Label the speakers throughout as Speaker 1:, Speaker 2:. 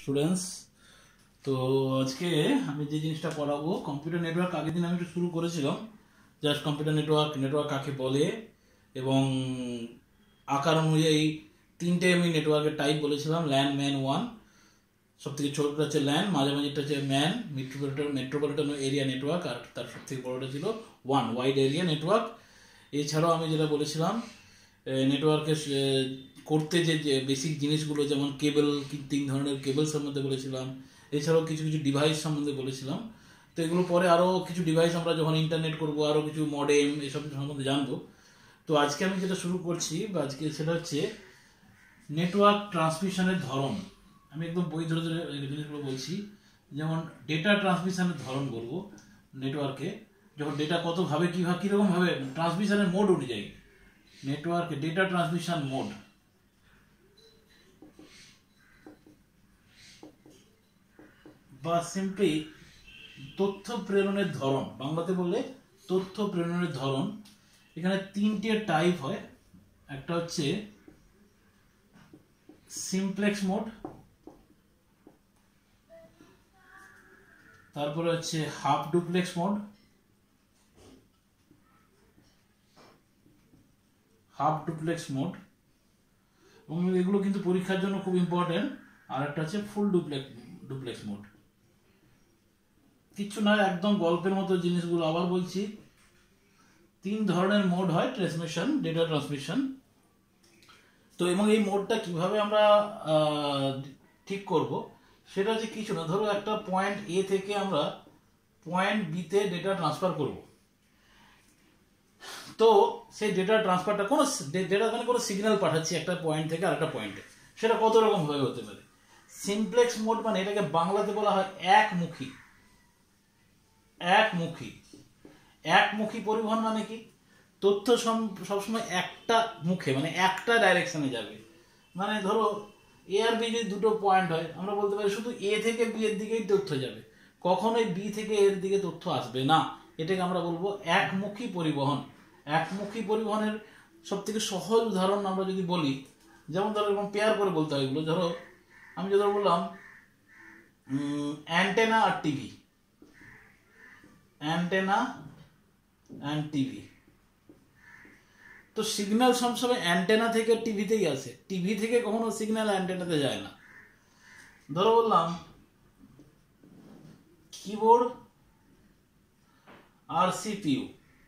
Speaker 1: Students. তো আজকে আমি যে জিনিসটা পড়াবো কম্পিউটার নেটওয়ার্ক, আগের দিন আমি একটু শুরু করেছিলাম জাস্ট কম্পিউটার নেটওয়ার্ক কাকে বলে এবং আকার অনুযায়ী তিনটে আমি নেটওয়ার্কের টাইপ বলেছিলাম। ল্যান, ম্যান, ওয়ান। সব থেকে ছোটটা হচ্ছে ল্যান, মাঝামাঝিটা হচ্ছে ম্যান, মেট্রোপলিটন এরিয়া নেটওয়ার্ক, আর তার সব থেকে বড়টা ছিল ওয়ান, ওয়াইড এরিয়া নেটওয়ার্ক। এছাড়াও আমি যেটা বলেছিলাম নেটওয়ার্কে করতে যে বেসিক জিনিসগুলো, যেমন কেবল, তিন ধরনের কেবল সম্বন্ধে বলেছিলাম। এছাড়াও কিছু কিছু ডিভাইস সম্বন্ধে বলেছিলাম। তো এগুলো পরে আরও কিছু ডিভাইস আমরা যখন ইন্টারনেট করবো, আরও কিছু মডেম এসব সম্বন্ধে জানবো। তো আজকে আমি যেটা শুরু করছি বা আজকে সেটা হচ্ছে নেটওয়ার্ক ট্রান্সমিশনের ধরন। আমি একদম বই ধরে ধরে জিনিসগুলো বলছি। যেমন ডেটা ট্রান্সমিশনের ধরন বলবো নেটওয়ার্কে, যখন ডেটা কতভাবে কীভাবে কীরকমভাবে ট্রান্সমিশনের মোড অনুযায়ী নেটওয়ার্কে ডেটা ট্রান্সমিশন মোড। বা সিম্পলি তথ্য প্রেরণের ধরন, বাংলাতে বললে তথ্য প্রেরণের ধরন। এখানে তিনটে টাইপ হয়। একটা হচ্ছে সিমপ্লেক্স মোড, তারপরে হচ্ছে হাফ ডুপ্লেক্স মোড, এবং এগুলো কিন্তু পরীক্ষার জন্য খুব ইম্পর্টেন্ট। আর একটা হচ্ছে ফুল ডুপ্লেক্স মোড। কিচ্ছু নয়, একদম গল্পের মতো জিনিসগুলো। আবার বলছি, তিন ধরনের মোড হয় ট্রান্সমিশন, ডেটা ট্রান্সমিশন। তো এবং এই মোডটা কিভাবে আমরা ঠিক করব সেটা হচ্ছে কিছু না, ধরো একটা পয়েন্ট এ থেকে আমরা পয়েন্ট বিতে ডেটা ট্রান্সফার করব। তো সেই ডেটা ট্রান্সফারটা কোনো সিগন্যাল পাঠাচ্ছি একটা পয়েন্ট থেকে আরেকটা পয়েন্টে। সেটা কত রকম ভাবে হতে পারে। সিমপ্লেক্স মোড মানে এটাকে বাংলাতে বলা হয় একমুখী পরিবহন। মানে কি, তথ্য সবসময় একটা মুখে, মানে একটা ডাইরেকশনে যাবে। মানে ধরো এ আর বি যদি দুটো পয়েন্ট হয়, আমরা বলতে পারি শুধু এ থেকে বি এর দিকেই তথ্য যাবে, কখনোই বি থেকে এর দিকে তথ্য আসবে না। এটাকে আমরা বলবো একমুখী পরিবহন। একমুখী পরিবহনের সব থেকে সহজ উদাহরণ আমরা যদি বলি, যেমন ধরো এরকম পেয়ার করে বলতে হয় এগুলো। ধরো আমি যদি বললাম অ্যান্টেনা আর টিভি, অ্যান্টেনা অ্যান্ড টিভি। তো সিগন্যাল সবসময় অ্যান্টেনা থেকে টিভিতেই আসে, টিভি থেকে কখনো সিগন্যাল অ্যান্টেনাতে যায় না। ধরো বললাম কিবোর্ড আর সিপিইউ।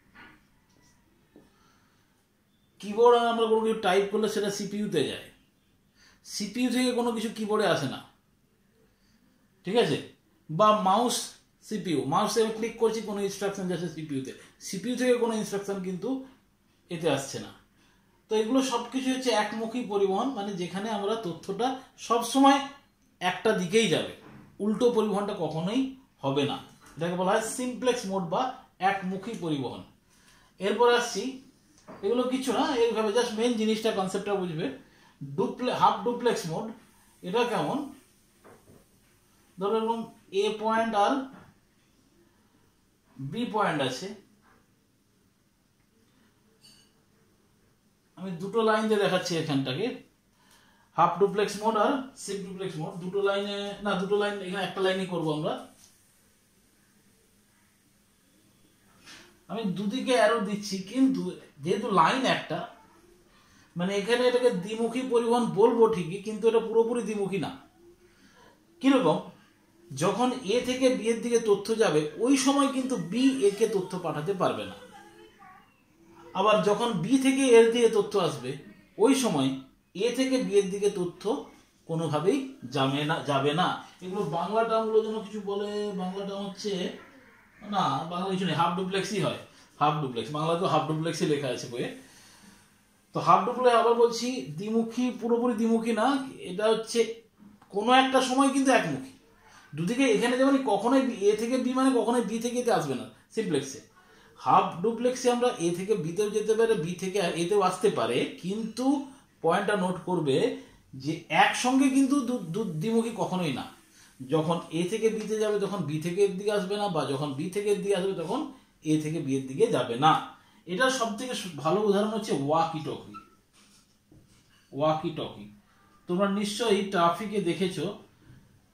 Speaker 1: কিবোর্ড আমরা কোনো কিছু টাইপ করলে সেটা সিপিইউতে যায়, সিপিইউ থেকে কোনো কিছু কিবোর্ডে আসে না, ঠিক আছে? বা মাউস, মাউসে আমি ক্লিক করছি, কোনো ইনস্ট্রাকশন যাচ্ছে সিপিইউতে, সিপিইউ থেকে কোনো ইনস্ট্রাকশন কিন্তু এতে আসছে না। তো এগুলো সবকিছু হচ্ছে একমুখী পরিবহন, মানে যেখানে আমরা তথ্যটা সবসময় একটা দিকেই যাবে, উল্টো পরিবহনটা কখনোই হবে না। এটাকে বলা হয় সিমপ্লেক্স মোড বা একমুখী পরিবহন। এরপর আসছি, এগুলো কিছু না, এইভাবে জাস্ট মেন জিনিসটা, কনসেপ্টটা বুঝবে। হাফ ডুপ্লেক্স মোড, এটা কেমন, ধরো এরকম এ পয়েন্ট আর বি পয়েন্ট আছে, আমি দুটো লাইন দিয়ে দেখাচ্ছি এখানটাকে। হাফ ডুপ্লেক্স মোড আর সিম ডুপ্লেক্স মোড, দুটো লাইন, এখানে একটা লাইনই করবো আমরা। আমি দুদিকে অ্যারো দিচ্ছি, কিন্তু যেহেতু লাইন একটা, মানে এখানে এটাকে দ্বিমুখী পরিবহন বলবো ঠিকই, কিন্তু এটা পুরোপুরি দ্বিমুখী না। কিরকম, যখন এ থেকে বি এর দিকে তথ্য যাবে, ওই সময় কিন্তু বি এ কে তথ্য পাঠাতে পারবে না। আবার যখন বি থেকে এর দিকে তথ্য আসবে, ওই সময় এ থেকে বি এর দিকে তথ্য কোনোভাবেই যাবে না। এগুলো বাংলা টার্মগুলো যেন কিছু বলে, বাংলা টার্ম হচ্ছে না, বাংলা কিছু নেই, হাফ ডুপ্লেক্সই হয়। হাফ ডুপ্লেক্স, বাংলাতেও হাফ ডুপ্লেক্সই লেখা আছে বইয়ে। তো হাফ ডুপ্লেক্স আবার বলছি দ্বিমুখী, পুরোপুরি দ্বিমুখী না, এটা হচ্ছে কোনো একটা সময় কিন্তু একমুখী, দুদিকে। এখানে যেমন কখনোই এ থেকে বি মানে কখনোই বি থেকে এতে আসবে না সিমপ্লেক্সে। হাফ ডুপ্লেক্সে আমরা এ থেকে বিতেও যেতে পারে, বি থেকে এতেও আসতে পারে, কিন্তু পয়েন্টটা নোট করবে যে একসঙ্গে কিন্তু দ্বিমুখী কখনোই না। যখন এ থেকে বিতে যাবে তখন বি থেকে এর দিকে আসবে না, বা যখন বি থেকে এর দিকে আসবে তখন এ থেকে বি এর দিকে যাবে না। এটার সব থেকে ভালো উদাহরণ হচ্ছে ওয়াকি টকি। তোমরা নিশ্চয়ই ট্রাফিকে দেখেছো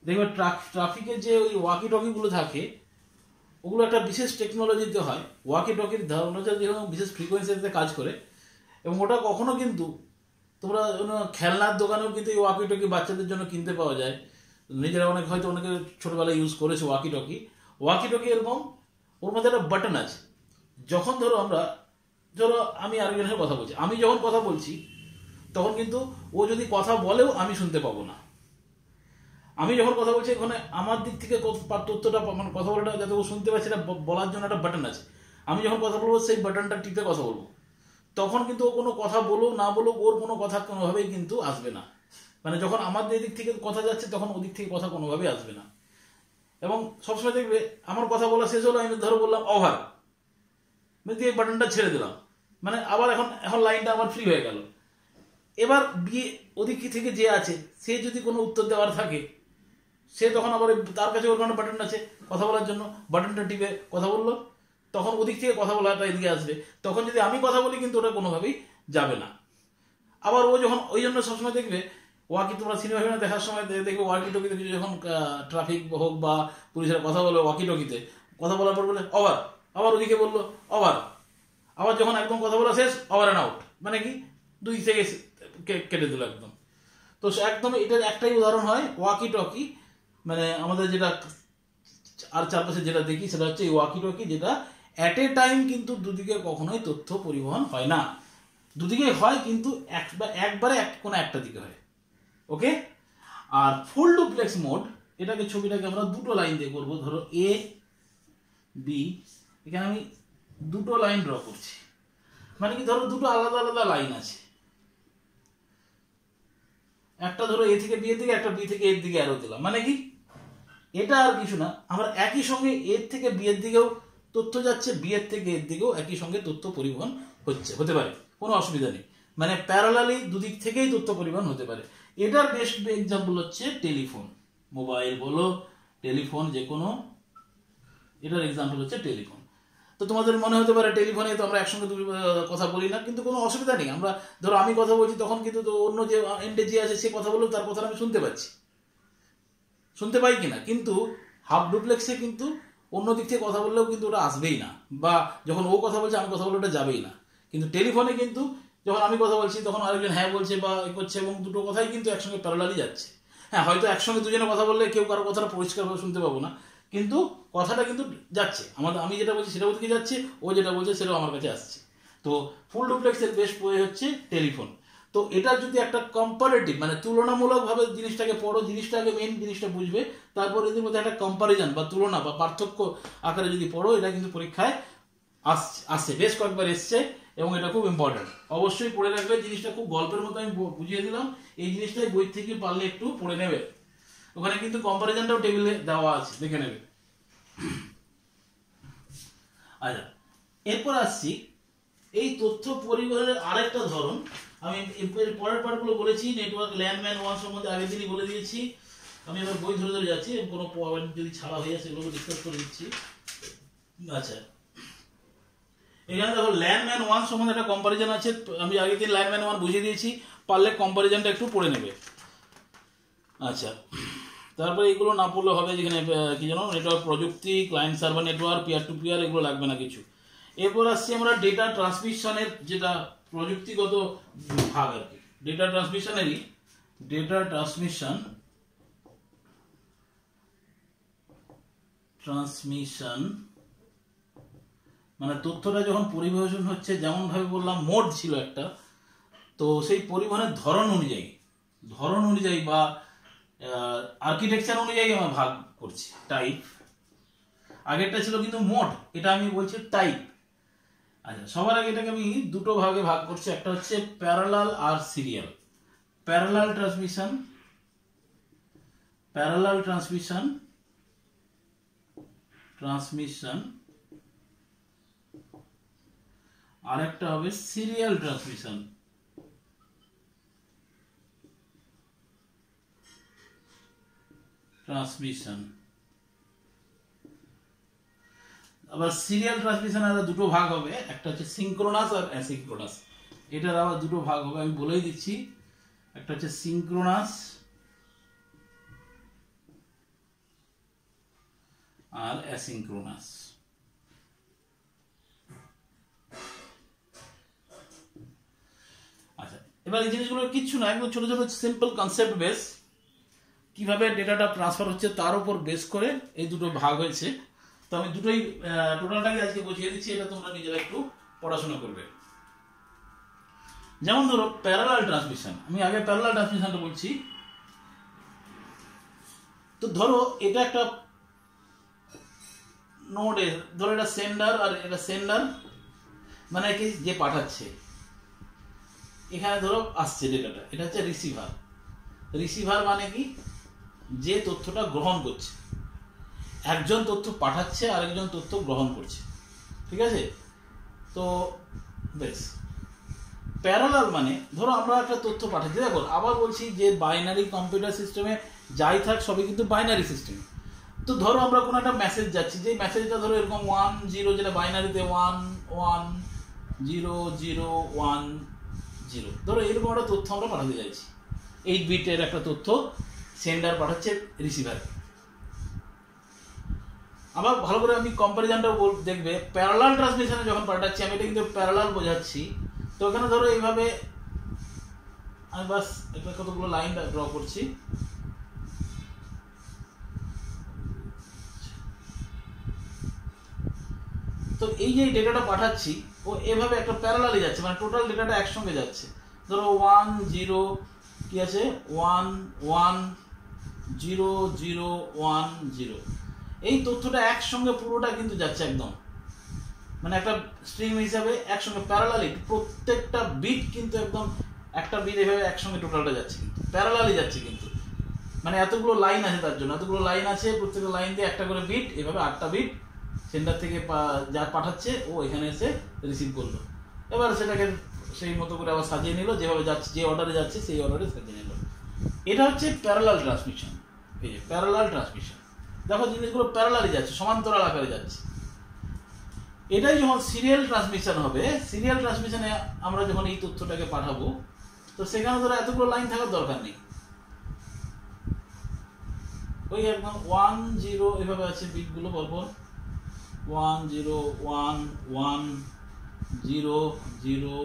Speaker 1: দেখবে ট্রাফিকে যে ওই ওয়াকি টকিগুলো থাকে ওগুলো একটা বিশেষ টেকনোলজিতে হয়। ওয়াকি টকির ধারণাটা যেরকম বিশেষ ফ্রিকোয়েন্সিতে কাজ করে, এবং ওটা কখনো কিন্তু তোমরা খেলনার দোকানেও কিন্তু এই ওয়াকি টকি বাচ্চাদের জন্য কিনতে পাওয়া যায়। নিজেরা হয়তো অনেকে ছোটবেলায় ইউজ করেছে ওয়াকি টকি। ওয়াকি টকি এরকম, ওর মধ্যে একটা বাটন আছে। যখন ধরো আমি আরেকজনের কথা বলছি, আমি যখন কথা বলছি তখন কিন্তু ও যদি কথা বলেও আমি শুনতে পাবো না। আমি যখন কথা বলছি ওখানে আমার দিক থেকে তথ্যটা মানে কথা বলাটা যাতে ও শুনতে পাচ্ছে এটা বলার জন্য একটা বাটন আছে। আমি যখন কথা বলবো সেই বাটনটা টিপে কথা বলবো, তখন কিন্তু ও কোনো কথা বলুক না বলুক ওর কোনো কথা কোনোভাবেই কিন্তু আসবে না। মানে যখন আমাদের এদিক থেকে কথা যাচ্ছে তখন ওদিক থেকে কথা কোনোভাবেই আসবে না। এবং সবসময় দেখবে আমার কথা বলা শেষ হলো, আমি ধরো বললাম ওভার, দিয়ে বাটনটা ছেড়ে দিলাম, মানে আবার এখন লাইনটা আবার ফ্রি হয়ে গেল। এবার ওদিক থেকে যে আছে সে যদি কোনো উত্তর দেওয়ার থাকে সে তখন আবার তার কাছে ওর কোনো বাটন আছে কথা বলার জন্য, বাটনটা টিপে কথা বললো, তখন ওদিক থেকে কথা বলাটা এদিকে আসবে। তখন যদি আমি কথা বলি কিন্তু ওটা কোনোভাবেই যাবে না। আবার ও যখন ওই জন্য সবসময় দেখবে ওয়াকি, তোমরা সিনেমা ফিনেমা দেখার সময় দেখবে ওয়াকি টকিতে যখন ট্রাফিক হোক বা পুলিশের কথা বলে ওয়াকি টকিতে কথা বলার পর বলে ওভার, আবার ওদিকে বললো ওভার, আবার যখন একদম কথা বলা শেষ ওভার অ্যান্ড আউট, মানে কি 2 থেকে কেটে দিল একদম। তো একদম এটার একটাই উদাহরণ হয় ওয়াকি টকি, মানে আমাদের যেটা আর চারপাশে যেটা দেখি সেটা হচ্ছে ওয়াকি টকি, যেটা অ্যাট এ টাইম কিন্তু দুদিকে কখনোই তথ্য পরিবহন হয় না। দুদিকে হয় কিন্তু একবারে কোনো একটা দিকে হয়। ওকে। আর ফুল ডুপ্লেক্স মোড, ছবিটাকে আমরা দুটো লাইন দিয়ে করবো। ধরো এ বি, এখানে আমি দুটো লাইন ড্র করছি, মানে কি ধরো দুটো আলাদা আলাদা লাইন আছে, একটা ধরো এ থেকে বি এর দিকে, একটা বি থেকে এর দিকে অ্যারো দিলাম। মানে কি এটা আর কিছু না, আমরা একই সঙ্গে এর থেকে বি এর দিকেও তথ্য যাচ্ছে, বি এর থেকে এর দিকেও একই সঙ্গে তথ্য পরিবহন হতে পারে, কোনো অসুবিধা নেই। মানে প্যারালালি দুদিক থেকেই তথ্য পরিবহন হতে পারে। এটার বেস্ট এক্সাম্পল হচ্ছে টেলিফোন, মোবাইল বলো টেলিফোন যে কোনো, এটার এক্সাম্পল হচ্ছে টেলিফোন। তো তোমাদের মনে হতে পারে টেলিফোনে তো আমরা একসঙ্গে কথা বলি না, কিন্তু কোনো অসুবিধা নেই। আমরা ধরো আমি কথা বলছি তখন কিন্তু অন্য যে এন্ডে যে আছে সে কথা বললেও তার কথা আমি শুনতে পাই কিনা, কিন্তু হাফ ডুপ্লেক্সে কিন্তু অন্য দিক থেকে কথা বললেও কিন্তু ওটা আসবেই না, বা যখন ও কথা বলছে আমি কথা বললে ওটা যাবেই না। কিন্তু টেলিফোনে কিন্তু যখন আমি কথা বলছি তখন আরেকজন হ্যাঁ বলছে বা করছে, এবং দুটো কথাই কিন্তু একসঙ্গে প্যারালালি যাচ্ছে। হ্যাঁ, হয়তো একসঙ্গে দুজনে কথা বললে কেউ কারো কথাটা পরিষ্কারভাবে শুনতে পাবো না, কিন্তু কথাটা কিন্তু যাচ্ছে, আমি যেটা বলছি সেটা ওদিকে যাচ্ছে, ও যেটা বলছে সেটাও আমার কাছে আসছে। তো ফুল ডুপ্লেক্সের বেস্ট ওয়ে হচ্ছে টেলিফোন। তো এটা যদি একটা কম্পারেটিভ মানে তুলনামূলকভাবে জিনিসটাকে পড়ো, জিনিসটাকে মেন জিনিসটা বুঝবে, তারপর এদের মধ্যে একটা কম্পারিজন বা তুলনা বা পার্থক্য আকারে যদি পড়ো, এটা কিন্তু পরীক্ষায় আসছে, বেশ কয়েকবার এসছে, এবং এটা খুব ইম্পর্টেন্ট। অবশ্যই পড়ে রাখবে জিনিসটা, খুব গল্পের মতো আমি বুঝিয়ে দিলাম, এই জিনিসটাই বই থেকে পারলে একটু পড়ে নেবে। ওখানে কিন্তু কম্পারিজনটাও টেবিলে দেওয়া আছে, দেখে নেবে। আচ্ছা, এরপর আসছি এই তথ্য পরিবহনের আরেকটা ধরন। আমি পরের পার্টগুলো বলেছি, নেটওয়ার্ক ল্যান্ডম্যান 1 সম্বন্ধে আগের দিনই বলে দিয়েছি। আমি এবার বই ধরে যাচ্ছি, কোনো পয়েন্ট যদি ছাড়া হয়ে যায় সেগুলো ডিসকাস করে দিচ্ছি। আচ্ছা, এখানে দেখো ল্যান্ডম্যান 1 সম্বন্ধে একটা কম্পারিজন আছে। আমি আগের দিন ল্যান্ডম্যান 1 বুঝিয়ে দিয়েছি, পারলে কম্পারিজনটা একটু পড়ে নেবে। আচ্ছা, তারপরে এগুলো না পড়লে হবে, যেখানে কি জানো নেটওয়ার্ক প্রযুক্তি, client server network, peer to peer, এগুলো লাগবে না কিছু। এরপর আসছি আমরা ডেটা ট্রান্সমিশনের যেটা প্রযুক্তিগত ভাগ আর কি, ডেটা ট্রান্সমিশনেরই ট্রান্সমিশন মানে তথ্যটা যখন পরিবহন হচ্ছে, যেমন ভাবে বললাম মোড ছিল একটা, তো সেই পরিবহনের ধরন অনুযায়ী বা আর্কিটেকচার অনুযায়ী আমরা ভাগ করছি টাইপ। আগেরটা ছিল কিন্তু মোড, এটা আমি বলছি টাইপ। আচ্ছা, সবার আগে এটাকে আমি দুটো ভাগে ভাগ করছি, একটা হচ্ছে প্যারালাল আর সিরিয়াল। প্যারালাল ট্রান্সমিশন আর একটা হবে সিরিয়াল ট্রান্সমিশন। আবার সিরিয়াল ট্রান্সমিশন দুটো ভাগ হবে, একটা হচ্ছে সিঙ্ক্রোনাস আর অ্যাসিঙ্ক্রোনাস। এটার আবার দুটো ভাগ হবে, আমি বলেই দিচ্ছি। একটা হচ্ছে সিঙ্ক্রোনাস আর অ্যাসিঙ্ক্রোনাস। আচ্ছা, এবার এই জিনিসগুলো কিচ্ছু না, একদম ছোট ছোট সিম্পল কনসেপ্ট বেস, কিভাবে ডেটাটা ট্রান্সফার হচ্ছে তার উপর বেস করে এই দুটো ভাগ হয়েছে। তো আমি দুটোই টোটালটাকে আজকে বুঝিয়ে দিচ্ছি, এটা তোমরা নিজেরা একটু পড়াশোনা করবে। যেমন ধরো প্যারালাল ট্রান্সমিশন, আমি আগে প্যারালাল ট্রান্সমিশনটা বলছি। তো ধরো এটা একটা নোড, ধরো এটা সেন্ডার আর এটা সেন্ডার, মানে কি যে পাঠাচ্ছে, এখানে ধরো আসছে ডেটাটা, এটা হচ্ছে রিসিভার। রিসিভার মানে কি, যে তথ্যটা গ্রহণ করছে, একজন তথ্য পাঠাচ্ছে আর একজন তথ্য গ্রহণ করছে, ঠিক আছে। তো বেশ, প্যারালাল মানে ধরো আমরা একটা তথ্য পাঠাচ্ছি, দেখো আবার বলছি যে বাইনারি কম্পিউটার সিস্টেমে যাই থাক সবই কিন্তু বাইনারি সিস্টেম। তো ধরো আমরা কোনো একটা মেসেজ যাচ্ছি, যে মেসেজটা ধরো এরকম 1 0, যেটা বাইনারিতে 1 1 0 0 1 0, ধরো এরকম একটা তথ্য আমরা পাঠাতে চাইছি, 8 বিটের একটা তথ্য সেন্ডার পাঠাচ্ছে রিসিভার। আবার ভালো করে আমি কম্পারিজনটা দেখবে, প্যারালাল ট্রান্সমিশনে যখন পাঠাচ্ছি আমি এটা কিন্তু প্যারালাল বোঝাচ্ছি। তো এখানে ধরো এইভাবে আমি বাস একটা কতগুলো লাইন ড্র করছি। তো এই যে ডেটাটা পাঠাচ্ছি ও এভাবে একটা প্যারালালি যাচ্ছে, মানে টোটাল ডেটাটা একসঙ্গে যাচ্ছে। ধরো 1 0 কি আছে 1 1 0 0 1 0, এই তথ্যটা একসঙ্গে পুরোটা কিন্তু যাচ্ছে একদম, মানে একটা স্ট্রিং হিসাবে একসঙ্গে প্যারালালি প্রত্যেকটা বিট কিন্তু একদম একটা বিট এভাবে একসঙ্গে টোটালটা যাচ্ছে, কিন্তু প্যারালালি যাচ্ছে কিন্তু, মানে এতগুলো লাইন আছে, তার জন্য এতগুলো লাইন আছে, প্রত্যেকটা লাইন দিয়ে একটা করে বিট, এভাবে 8টা বিট সেন্টার থেকে যা পাঠাচ্ছে ও এখানে এসে রিসিভ করলো। এবার সেটাকে সেই মতো করে আবার সাজিয়ে নিল, যেভাবে যাচ্ছে যে অর্ডারে যাচ্ছে সেই অর্ডারে সাজিয়ে নিল। এটা হচ্ছে প্যারালাল ট্রান্সমিশন। এই যে প্যারালাল ট্রান্সমিশন, দেখো জিনিসগুলো প্যারালালি যাচ্ছে, সমান্তরাল আকারে যাচ্ছে। এটাই যখন সিরিয়াল ট্রান্সমিশন হবে, সিরিয়াল ট্রান্সমিশনে আমরা যখন এই তথ্যটাকে পাঠাবো, তো সেখানে ধরো এতগুলো লাইন থাকার দরকার নেই, ওই একদম 1 0 এভাবে আছে বিটগুলো পরপর, 1 0 1 1 0 0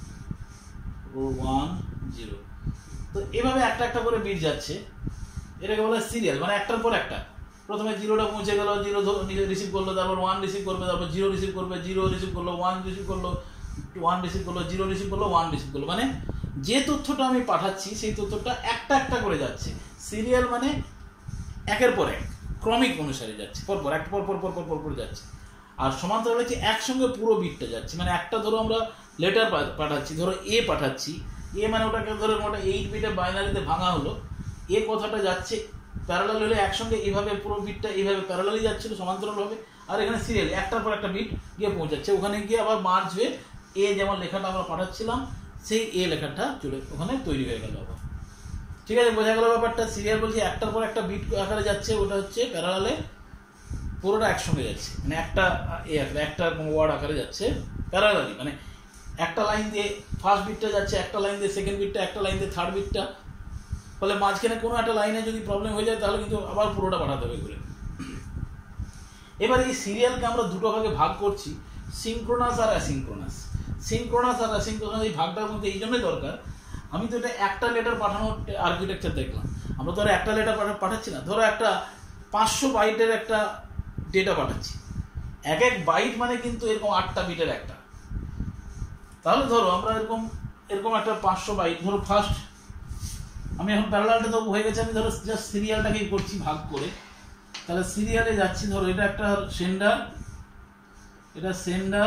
Speaker 1: 1 0। তো এভাবে একটা একটা করে বিট যাচ্ছে, এটাকে বলে সিরিয়াল, মানে একটার পর একটা। প্রথমে 0টা পৌঁছে গেল, 0 রিসিভ করলো, তারপর 1 রিসিভ করবে, তারপর 0 রিসিভ করবে, 0 রিসিভ করলো, 1 রিসিভ করলো, 1 রিসিভ করলো, 0 রিসিভ করলো, 1 রিসিভ করলো, মানে যে তথ্যটা আমি পাঠাচ্ছি সেই তথ্যটা একটা একটা করে যাচ্ছে। সিরিয়াল মানে একের পর এক ক্রমিক অনুসারে যাচ্ছে, পরপর একটা পর যাচ্ছে। আর সমান্তরাল হচ্ছে একসঙ্গে পুরো বিটটা যাচ্ছে, মানে একটা ধরো আমরা লেটার পাঠাচ্ছি, ধরো এ পাঠাচ্ছি, এ মানে ওটাকে ধরো ওটা 8 বিটের বাইনারিতে ভাঙা হলো, এ কথাটা যাচ্ছে প্যারালাল হলে একসঙ্গে এইভাবে পুরো বিটটা এইভাবে প্যারালালি যাচ্ছিল সমান্তরাল হবে। আর এখানে সিরিয়াল একটার পর একটা বিট গিয়ে পৌঁছাচ্ছে, ওখানে গিয়ে আবার মার্জ হয়ে এ যেমন লেখাটা আমরা পাঠাচ্ছিলাম সেই এ লেখাটা চলে ওখানে তৈরি হয়ে গেল আবার। ঠিক আছে, বোঝা গেল ব্যাপারটা। সিরিয়াল বলছি একটার পর একটা বিট আকারে যাচ্ছে, ওটা হচ্ছে প্যারালালে পুরোটা একসঙ্গে যাচ্ছে, মানে একটা একটা ওয়ার্ড আকারে যাচ্ছে প্যারালালি, মানে একটা লাইন দিয়ে ফার্স্ট বিটটা যাচ্ছে, একটা লাইন দিয়ে সেকেন্ড বিটটা, একটা লাইন দিয়ে থার্ড বিটটা, ফলে মাঝখানে কোনো একটা লাইনে যদি প্রবলেম হয়ে যায় তাহলে কিন্তু আবার পুরোটা পাঠাতে হবে ঘুরে। এবার এই সিরিয়ালকে আমরা দুটো ভাগে ভাগ করছি, সিনক্রোনাস আর অ্যাসিনক্রোনাস। সিনক্রোনাস আর অ্যাসিনক্রোনাস এই ভাগটার মধ্যে এই জন্যই দরকার, আমি তো এটা একটা লেটার পাঠানোর আর্কিটেকচার দেখলাম, আমরা তো আর একটা লেটার পাঠাচ্ছি না, ধরো একটা 500 বাইটের একটা ডেটা পাঠাচ্ছি, এক এক বাইট মানে কিন্তু এরকম 8টা বিটের একটা। তাহলে ধরো আমরা এরকম একটা 500 বাইট, ধরো ফার্স্ট আমি এখন প্যারালালটা তো হয়ে গেছে, আমি ধরো জাস্ট সিরিয়ালটাকেই করছি ভাগ করে। তাহলে সিরিয়ালে যাচ্ছি, ধরো এটা একটা সেন্ডার, এটা সেন্ডার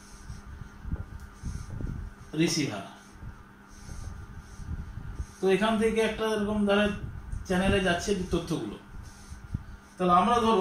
Speaker 1: রিসিভার, তো এখান থেকে একটা এরকম ধরো চ্যানেলে যাচ্ছে তথ্যগুলো। তাহলে আমরা ধরো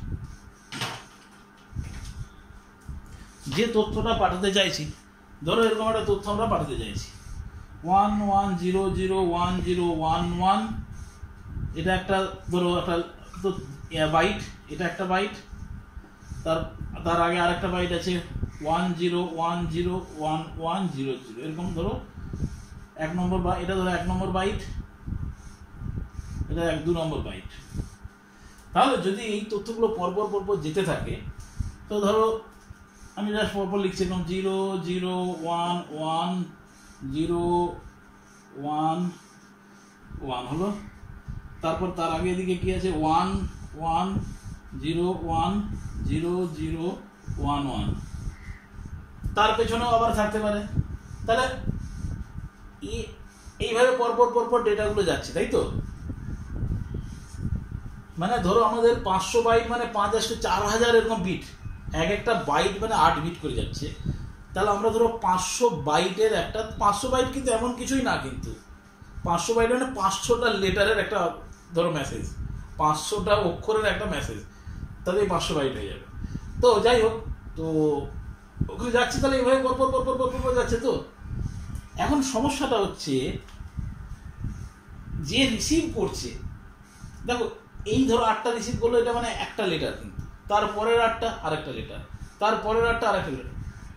Speaker 1: যে তথ্যটা পাঠাতে চাইছি, ধরো এরকম একটা তথ্য আমরা পাঠাতে চাইছি 1 1 0 0 1 0 1 1, এটা একটা ধরো একটা বাইট, এটা একটা বাইট, তার আগে আরেকটা বাইট আছে 1 0 1 0 1 1 0 0, এরকম ধরো 1 নম্বর, এটা ধরো 1 নম্বর বাইট, এটা 2 নম্বর বাইট। তাহলে যদি এই তথ্যগুলো পরপর পরপর যেতে থাকে, তো ধরো আমি জাস্ট পরপর লিখছিলাম 0 0 1 1 0 1 1 হলো, তারপর তার আগে এদিকে কি আছে 1 1 0 1 0 0 1 1, তার পেছনেও আবার থাকতে পারে। তাহলে এইভাবে পরপর পরপর ডেটাগুলো যাচ্ছে, তাই তো? মানে ধরো আমাদের 500 বাইট মানে 5,4000 এরকম বিট, এক একটা বাইট মানে 8 বিট করে যাচ্ছে। তাহলে আমরা ধরো 500 বাইটের একটা, 500 বাইট কিন্তু এমন কিছুই না, কিন্তু 500 বাইট মানে 500টা লেটারের একটা ধরো মেসেজ, 500টা অক্ষরের একটা মেসেজ, তাহলে এই 500 বাইট হয়ে যাবে। তো যাই হোক, তো ওখানে যাচ্ছে, তাহলে এইভাবে পরপর পরপর পরপর যাচ্ছে। তো এখন সমস্যাটা হচ্ছে যে রিসিভ করছে, দেখো এই ধরো 8টা রিসিভ করলো, এটা মানে একটা লেটার, কিন্তু তারপরের 8টা আরেকটা লেটার, তারপরের 8টা আরেকটা লেটার।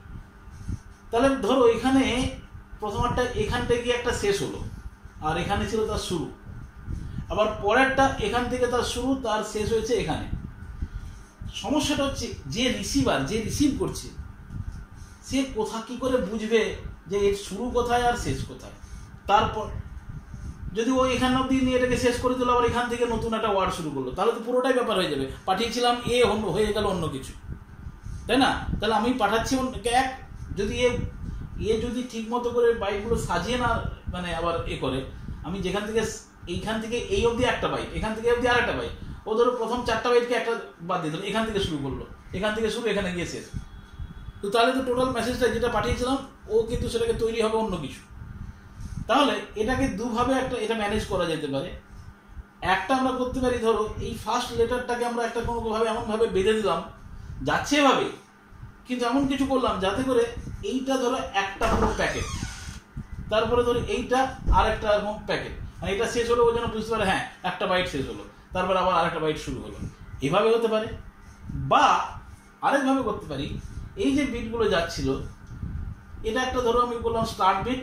Speaker 1: তাহলে ধরো এখানে প্রথম 8টা এখান থেকে একটা শেষ হলো, আর এখানে ছিল তার শুরু, আবার পরেরটা এখান থেকে তার শুরু, তার শেষ হয়েছে এখানে। সমস্যাটা হচ্ছে যে রিসিভার, যে রিসিভ করছে, সে কোথা কি করে বুঝবে যে এর শুরু কোথায় আর শেষ কোথায়? তারপর যদি ও এখান অব্দি নিয়ে এটাকে শেষ করে দিল, আবার এখান থেকে নতুন একটা ওয়ার্ড শুরু করলো, তাহলে তো পুরোটাই ব্যাপার হয়ে যাবে। পাঠিয়েছিলাম এ, হয়ে গেল অন্য কিছু, তাই না? তাহলে আমি পাঠাচ্ছি এক, যদি এ যদি ঠিক মতো করে বাইটগুলো সাজিয়ে না, মানে আবার এ করে, আমি যেখান থেকে এইখান থেকে এই অবধি একটা বাইট, এখান থেকে অবধি আর একটা বাইট, ও ধরো প্রথম 4টা বাইটকে একটা বাদ দিয়ে দিল, এখান থেকে শুরু করলো, এখান থেকে শুরু, এখানে গিয়ে শেষ। তো তাহলে তো টোটাল মেসেজটা যেটা পাঠিয়েছিলাম ও কিন্তু সেটাকে তৈরি হবে অন্য কিছু। তাহলে এটাকে দুভাবে এটা ম্যানেজ করা যেতে পারে। একটা আমরা করতে পারি, ধরো এই ফার্স্ট লেটারটাকে আমরা একটা কোনোভাবে এমনভাবে বেঁধে দিলাম, যাচ্ছে এভাবে, কিন্তু এমন কিছু করলাম যাতে করে এইটা ধরো একটা পুরো প্যাকেট, তারপরে ধরো এইটা আর একটা এরকম প্যাকেট, মানে এটা শেষ হলো, ওই জন্য বুঝতে পারে হ্যাঁ একটা বাইট শেষ হলো, তারপর আবার আরেকটা বাইট শুরু হলো। এভাবে হতে পারে। বা আরেকভাবে করতে পারি, এই যে বিটগুলো যাচ্ছিল, এটা একটা ধরো আমি বললাম স্টার্ট বিট,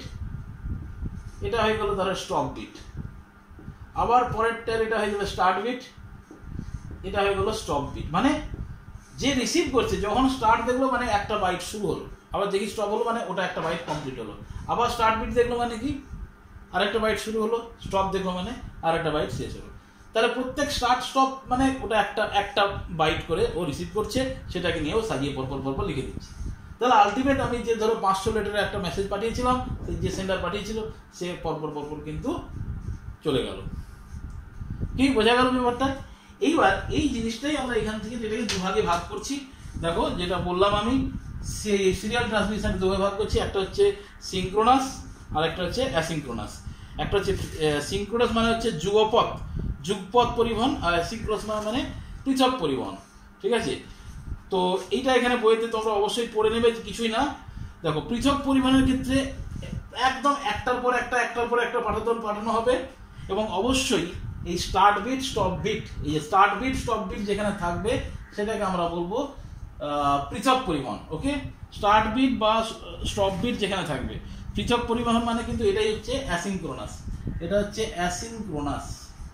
Speaker 1: এটা হয়ে গেল ধরো স্টপ বিট, আবার পরেরটার এটা হয়ে যাবে স্টার্ট বিট, এটা হয়ে গেল স্টপ বিট। মানে যে রিসিভ করছে যখন স্টার্ট দেখলো মানে একটা বাইট শুরু হলো, আবার দেখি স্টপ হলো মানে ওটা একটা বাইট কমপ্লিট হলো, আবার স্টার্ট বিট দেখলো মানে কি আরেকটা বাইট শুরু হলো, স্টপ দেখলো মানে আরেকটা বাইট শেষ হলো। তাহলে প্রত্যেক স্টার্ট স্টপ মানে ওটা একটা বাইট করে ও রিসিভ করছে, সেটাকে নিয়েও সাজিয়ে পরপর লিখে দিচ্ছে। তাহলে আলটিমেট আমি যে ধরো 500 লেটারের একটা মেসেজ পাঠিয়েছিলাম, যে সেন্ডার পাঠিয়েছিল সে পরপর কিন্তু চলে গেল। কি বোঝা গেল ব্যাপারটা? এইবার এই জিনিসটাই আমরা এখান থেকে যেটাকে দুভাগে ভাগ করছি। দেখো যেটা বললাম আমি, সিরিয়াল ট্রান্সমিশন দুভাগে ভাগ করছি, একটা হচ্ছে সিঙ্ক্রোনাস আর একটা হচ্ছে অ্যাসিঙ্ক্রোনাস। একটা হচ্ছে সিঙ্ক্রোনাস মানে হচ্ছে যুগপথ পরিবহন, আর অ্যাসিঙ্ক্রোনাস মানে পৃথক পরিবহন। ঠিক আছে? তো এইটা এখানে বইতে তোমরা অবশ্যই পড়ে নেবে, কিছুই না। দেখো পৃথক পরিবহনের ক্ষেত্রে একদম একটার পর একটা পাঠানো হবে, এবং অবশ্যই এই স্টার্ট বিট স্টপ বিট, এই স্টার্ট বিট স্টপ বিট যেখানে থাকবে সেটাকে আমরা বলবো পৃথক পরিবহন। ওকে, স্টার্ট বিট বা স্টপ বিট যেখানে থাকবে পৃথক পরিবহন, মানে কিন্তু এটাই হচ্ছে অ্যাসিঙ্ক্রোনাস। এটা হচ্ছে অ্যাসিঙ্ক্রোনাস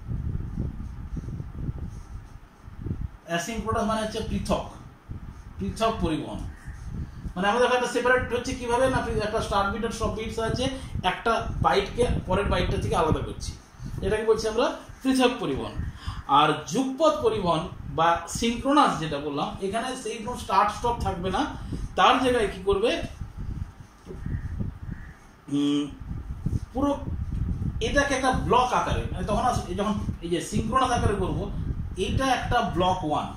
Speaker 1: মানে হচ্ছে পৃথক পরিবহন। মানে আমাদের একটা সেপারেট হচ্ছে কিভাবে না, একটা স্টার্ট বিট আর স্টপ বিট আছে, একটা বাইটকে পরের বাইটটা থেকে আলাদা করছি, এটাকে বলছি আমরা পৃথক পরিবহন। আর যুগপথ পরিবহন বা সিঙ্ক্রোনাস যেটা বললাম, এখানে সেই কোনো স্টার্ট স্টপ থাকবে না, তার জায়গায় কি করবে, পুরো এটাকে একটা ব্লক আকারে, মানে তখন যখন এই যে সিঙ্ক্রোনাস আকারে করবো, এইটা একটা ব্লক 1,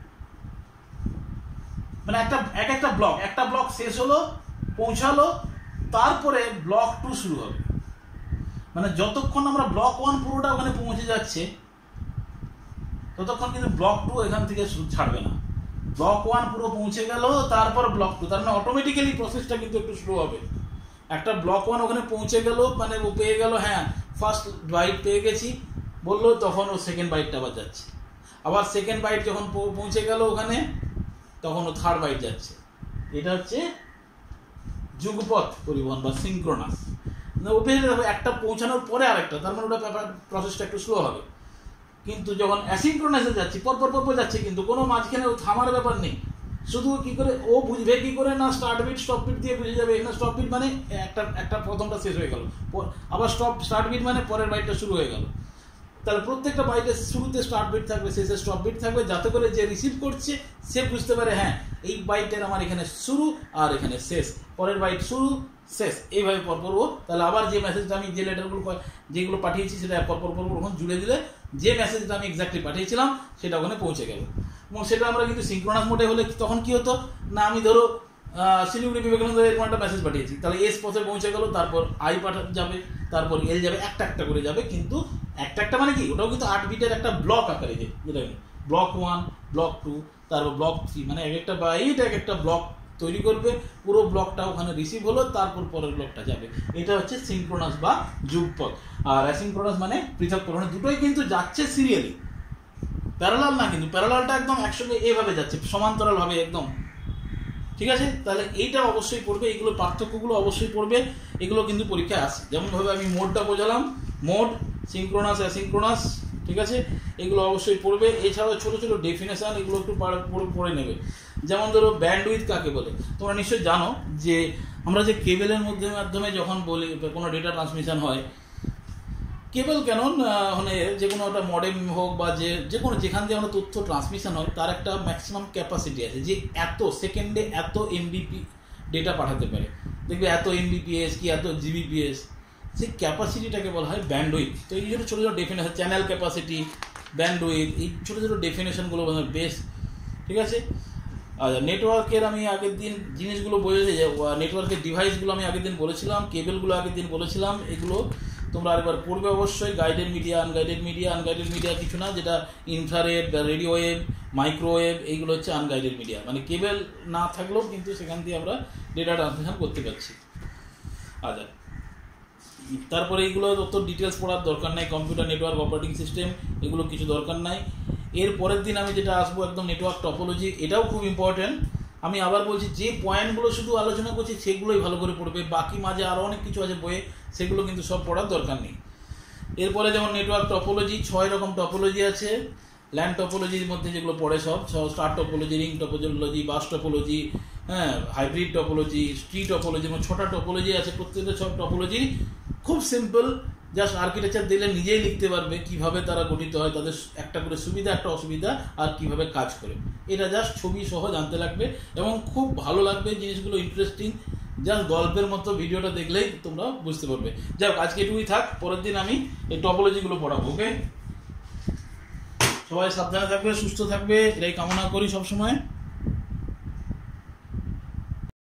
Speaker 1: মানে একটা ব্লক শেষ হলো, পৌঁছালো, তারপরে ব্লক 2 শুরু হবে। মানে যতক্ষণ আমরা ব্লক 1 পুরোটা ওখানে পৌঁছে যাচ্ছে, ততক্ষণ কিন্তু ব্লক 2 এখান থেকে ছাড়বে না। ব্লক 1 পুরো পৌঁছে গেল, তারপর ব্লক 2, তার মানে অটোমেটিক্যালি প্রসেসটা কিন্তু একটু স্লো হবে। একটা ব্লক 1 ওখানে পৌঁছে গেল, মানে ও পেয়ে গেল হ্যাঁ ফার্স্ট বাইট পেয়ে গেছি বললো, তখন ও সেকেন্ড বাইটটা আবার যাচ্ছে, আবার সেকেন্ড বাইট যখন পৌঁছে গেল ওখানে, তখন ও থার্ড বাইট যাচ্ছে। এটা হচ্ছে যুগপথ পরিবহন বা সিঙ্ক্রোনাস। একটা পৌঁছানোর পরে আরেকটা, তার মানে ওটা প্রসেসটা একটু স্লো হবে। কিন্তু যখন অ্যাসিনক্রোনাসে যাচ্ছি পর যাচ্ছে, কিন্তু কোনো মাঝখানে থামার ব্যাপার নেই। শুধু কি করে ও বুঝবে কি করে, না স্টার্ট বিট স্টপ বিট দিয়ে বুঝে যাবে। না স্টপ বিট মানে একটা প্রথমটা শেষ হয়ে গেল, আবার স্টার্ট বিট মানে পরের বাইটটা শুরু হয়ে গেল। তাহলে প্রত্যেকটা বাইটের শুরুতে স্টার্ট বিট থাকবে, শেষে স্টপ বিট থাকবে, যাতে করে যে রিসিভ করছে সে বুঝতে পারে হ্যাঁ এই বাইটের আমার এখানে শুরু আর এখানে শেষ, পরের বাইট শুরু শেষ, এইভাবে পরপর ও তাহলে আবার যে মেসেজটা আমি যে লেটারগুলো যেগুলো পাঠিয়েছি সেটা পরপর ওখানে জুড়ে দিলে যে মেসেজটা আমি এক্স্যাক্টলি পাঠিয়েছিলাম সেটা ওখানে পৌঁছে গেল। এবং সেটা আমরা কিন্তু সিঙ্ক্রোনাস মোডে হলে তখন কি হতো না, আমি ধরো শিলিগুড়ি বিবেকানন্দ এরকম একটা মেসেজ পাঠিয়েছি, তাহলে এস পথে পৌঁছে গেল, তারপর আই যাবে, তারপর এল যাবে, একটা করে যাবে। কিন্তু একটা মানে কি, ওটাও কিন্তু 8 বিটের একটা ব্লক আকারে, যেটা ব্লক 1, ব্লক 2, তারপর ব্লক 3, মানে একটা বাইট একটা ব্লক তৈরি করবে, পুরো ব্লকটা ওখানে রিসিভ হলো, তারপর পরের ব্লকটা যাবে। এটা হচ্ছে সিঙ্ক্রোনাস বা যুগপৎ। আর অ্যাসিঙ্ক্রোনাস মানে পৃথক, দুটোই কিন্তু যাচ্ছে সিরিয়ালি, প্যারালাল না, কিন্তু প্যারালালটা একদম একসঙ্গে এভাবে যাচ্ছে, সমান্তরাল ভাবে একদম। ঠিক আছে, তাহলে এইটা অবশ্যই পড়বে, এগুলো পার্থক্যগুলো অবশ্যই পড়বে, এগুলো কিন্তু পরীক্ষায় আসে। যেমনভাবে আমি মোডটা বোঝালাম, মোড, সিঙ্ক্রোনাস, অ্যাসিঙ্ক্রোনাস, ঠিক আছে, এগুলো অবশ্যই পড়বে। এছাড়াও ছোটো ছোটো ডেফিনেশন এগুলো একটু পড়ে নেবে। যেমন ধরো ব্যান্ডউইথ কাকে বলে, তোমরা নিশ্চয়ই জানো যে আমরা যে কেবেলের মাধ্যমে যখন বলি কোনো ডেটা ট্রান্সমিশন হয়, কেবল কেন মানে যে কোনো একটা মডেম হোক বা যে কোনো যেখান দিয়ে আমরা তথ্য ট্রান্সমিশন হয় তার একটা ম্যাক্সিমাম ক্যাপাসিটি আছে, যে এত সেকেন্ডে এত এমবিপি ডেটা পাঠাতে পারে, দেখবে এত এমবিপিএস কি এত জিবিপিএস, সেই ক্যাপাসিটিটাকে বলা হয় ব্যান্ডউইথ। তো এই ছোটো ছোটো ডেফিনেশন, চ্যানেল ক্যাপাসিটি, ব্যান্ডউইথ, এই ছোটো ছোটো ডেফিনেশনগুলো বেশ, ঠিক আছে। আচ্ছা, নেটওয়ার্কের আমি আগের দিন জিনিসগুলো বলেছি, যে নেটওয়ার্কের ডিভাইসগুলো আমি আগের দিন বলেছিলাম, কেবলগুলো আগের দিন বলেছিলাম, এগুলো তোমরা আরেকবার পড়বে অবশ্যই। গাইডেড মিডিয়া, আনগাইডেড মিডিয়া কিছু না, যেটা ইনফ্রারেড, রেডিও ওয়েভ, মাইক্রোওয়েভ, এইগুলো হচ্ছে আনগাইডেড মিডিয়া, মানে কেবল না থাকলেও কিন্তু সেখান দিয়ে আমরা ডেটা ট্রান্সমিশন করতে পারছি। আচ্ছা, তারপরে এইগুলো অত ডিটেলস পড়ার দরকার নাই, কম্পিউটার নেটওয়ার্ক অপারেটিং সিস্টেম এগুলো কিছু দরকার নাই। এর পরের দিন আমি যেটা আসবো একদম নেটওয়ার্ক টপোলজি, এটাও খুব ইম্পর্টেন্ট। আমি আবার বলছি, যে পয়েন্টগুলো শুধু আলোচনা করছি সেগুলোই ভালো করে পড়বে, বাকি মাঝে আরও অনেক কিছু আছে বইয়ে, সেগুলো কিন্তু সব পড়ার দরকার নেই। এরপরে যেমন নেটওয়ার্ক টপোলজি, 6 রকম টপোলজি আছে। ল্যান্ড টপোলজির মধ্যে যেগুলো পড়ে সব star topology, ring topology, bus topology, হ্যাঁ, হাইব্রিড টপোলজি, ট্রি টপোলজি, এবং 6টা টপোলজি আছে। প্রত্যেকটা সব টপোলজি খুব সিম্পল, জাস্ট আর্কিটেকচার দিলে নিজেই লিখতে পারবে কিভাবে তারা গঠিত হয়, তাদের একটা করে সুবিধা একটা অসুবিধা, আর কিভাবে কাজ করে। এটা জাস্ট ছবি সহ জানতে লাগবে এবং খুব ভালো লাগবে জিনিসগুলো, ইন্টারেস্টিং, জাস্ট গল্পের মতো ভিডিওটা দেখলেই তোমরা বুঝতে পারবে। যাই হোক, আজকে এটুকুই থাক, পরের দিন আমি এই টপোলজিগুলো পড়াবো। ওকে, সবাই সাবধানে থাকবে, সুস্থ থাকবে, এটাই কামনা করি সবসময়।